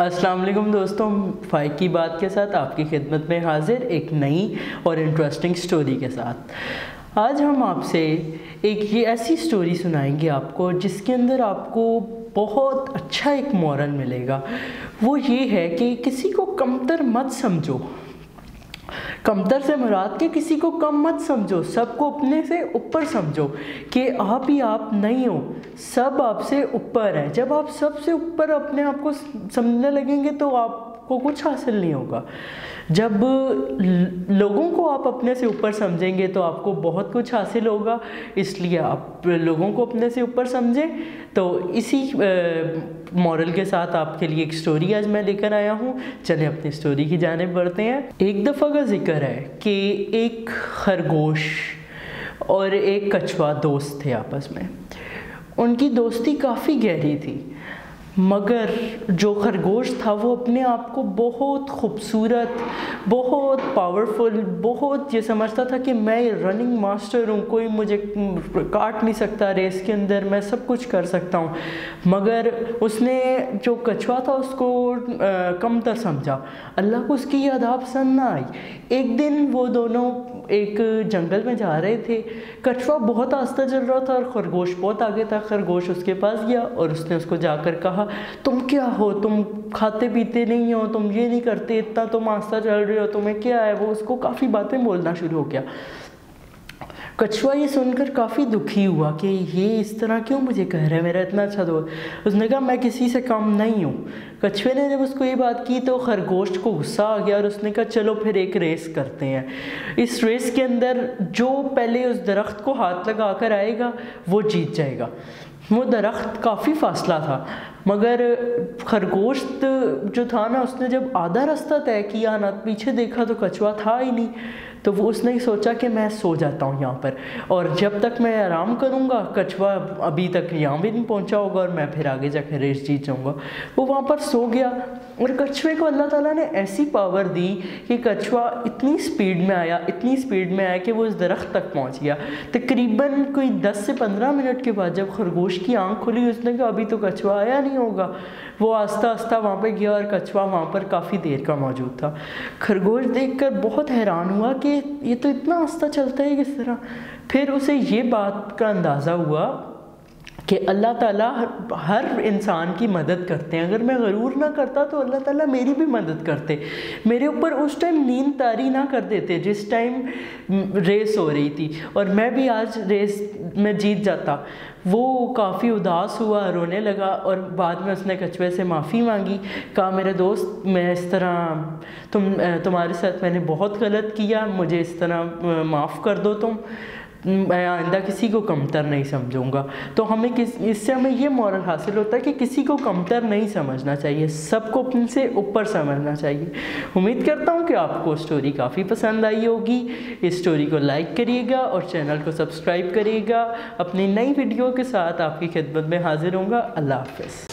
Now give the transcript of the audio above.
अस्सलाम वालेकुम दोस्तों, फ़ाइक की बात के साथ आपकी खिदमत में हाजिर एक नई और इंटरेस्टिंग स्टोरी के साथ। आज हम आपसे एक ये ऐसी स्टोरी सुनाएंगे आपको जिसके अंदर आपको बहुत अच्छा एक मॉरल मिलेगा। वो ये है कि किसी को कमतर मत समझो। कमतर से मुराद के किसी को कम मत समझो, सबको अपने से ऊपर समझो कि आप ही आप नहीं हो, सब आपसे ऊपर है। जब आप सबसे ऊपर अपने आप को समझने लगेंगे तो आपको कुछ हासिल नहीं होगा। जब लोगों को आप अपने से ऊपर समझेंगे तो आपको बहुत कुछ हासिल होगा। इसलिए आप लोगों को अपने से ऊपर समझें। तो इसी मॉरल के साथ आपके लिए एक स्टोरी आज मैं लेकर आया हूँ। चलें अपनी स्टोरी की जानिब बढ़ते हैं। एक दफ़ा का जिक्र है कि एक खरगोश और एक कछुआ दोस्त थे आपस में। उनकी दोस्ती काफ़ी गहरी थी, मगर जो खरगोश था वो अपने आप को बहुत खूबसूरत, बहुत पावरफुल, बहुत ये समझता था कि मैं रनिंग मास्टर हूँ, कोई मुझे काट नहीं सकता रेस के अंदर, मैं सब कुछ कर सकता हूँ। मगर उसने जो कछुआ था उसको कमतर समझा। अल्लाह को उसकी ये अदा पसंद ना आई। एक दिन वो दोनों एक जंगल में जा रहे थे। कछुआ बहुत आस्ते चल रहा था और खरगोश बहुत आगे था। खरगोश उसके पास गया और उसने उसको जाकर कहा, तुम क्या हो, तुम खाते पीते नहीं हो, तुम ये नहीं करते, इतना तुम आस्ता चल रहे हो, तुम्हें क्या है। वो उसको काफ़ी बातें बोलना शुरू हो गया। कछुआ ये सुनकर काफ़ी दुखी हुआ कि ये इस तरह क्यों मुझे कह रहा है, मेरा इतना अच्छा दोस्त। उसने कहा मैं किसी से कम नहीं हूँ। कछुए ने जब उसको ये बात की तो खरगोश को गुस्सा आ गया और उसने कहा चलो फिर एक रेस करते हैं। इस रेस के अंदर जो पहले उस दरख्त को हाथ लगा कर आएगा वो जीत जाएगा। वो दरख्त काफ़ी फासला था, मगर खरगोश जो था ना, उसने जब आधा रास्ता तय किया ना, पीछे देखा तो कछुआ था ही नहीं। तो वो उसने सोचा कि मैं सो जाता हूँ यहाँ पर, और जब तक मैं आराम करूँगा कछुआ अभी तक यहाँ भी नहीं पहुँचा होगा और मैं फिर आगे जाकर रेस जीत जाऊँगा। वो वहाँ पर सो गया और कछुए को अल्लाह ताला ने ऐसी पावर दी कि कछुआ इतनी स्पीड में आया कि वो उस दरख्त तक पहुँच गया। तकरीबन कोई 10 से 15 मिनट के बाद जब खरगोश की आँख खुली, उसने कहा अभी तो कछुआ आया नहीं होगा। वो आस्ता आस्ता वहाँ पे गया और कछुआ वहाँ पर काफ़ी देर का मौजूद था। खरगोश देखकर बहुत हैरान हुआ कि ये तो इतना आस्ता चलता है किस तरह। फिर उसे ये बात का अंदाज़ा हुआ कि अल्लाह ताला हर इंसान की मदद करते हैं। अगर मैं गरूर ना करता तो अल्लाह ताला मेरी भी मदद करते, मेरे ऊपर उस टाइम नींद तारी ना कर देते जिस टाइम रेस हो रही थी, और मैं भी आज रेस में जीत जाता। वो काफ़ी उदास हुआ, रोने लगा और बाद में उसने कछुए से माफ़ी मांगी। कहा मेरे दोस्त, मैं इस तरह तुम्हारे साथ मैंने बहुत गलत किया, मुझे इस तरह माफ़ कर दो तुम, मैं आइंदा किसी को कमतर नहीं समझूंगा। तो इससे हमें ये मॉरल हासिल होता है कि किसी को कमतर नहीं समझना चाहिए, सबको अपने से ऊपर समझना चाहिए। उम्मीद करता हूँ कि आपको स्टोरी काफ़ी पसंद आई होगी। इस स्टोरी को लाइक करिएगा और चैनल को सब्सक्राइब करिएगा। अपनी नई वीडियो के साथ आपकी खिदमत में हाजिर होऊंगा। अल्लाह हाफ़िज़।